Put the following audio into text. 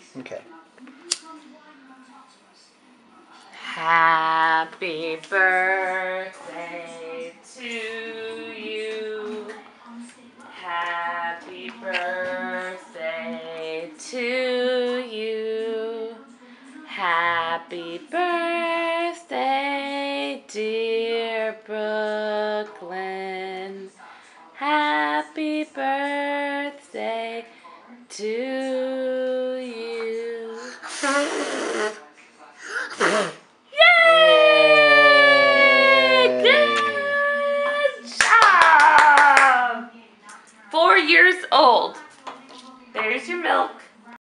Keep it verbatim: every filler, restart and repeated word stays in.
Okay. Happy birthday to you. Happy birthday to you. Happy birthday, dear brother.